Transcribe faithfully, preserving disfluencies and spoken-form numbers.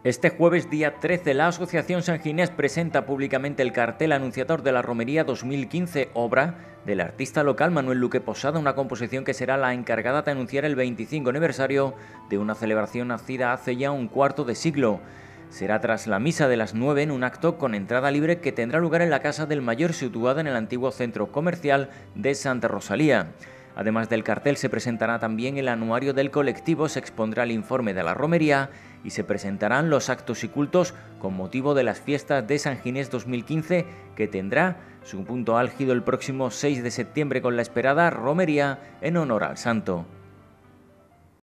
Este jueves, día trece, la Asociación San Ginés presenta públicamente el cartel anunciador de la Romería dos mil quince, obra del artista local Manuel Luque Posada, una composición que será la encargada de anunciar el veinticinco aniversario de una celebración nacida hace ya un cuarto de siglo. Será tras la misa de las nueve en un acto con entrada libre que tendrá lugar en la Casa del Mayor, situada en el antiguo centro comercial de Santa Rosalía. Además del cartel, se presentará también el anuario del colectivo, se expondrá el informe de la romería y se presentarán los actos y cultos con motivo de las fiestas de San Ginés dos mil quince, que tendrá su punto álgido el próximo seis de septiembre con la esperada romería en honor al santo.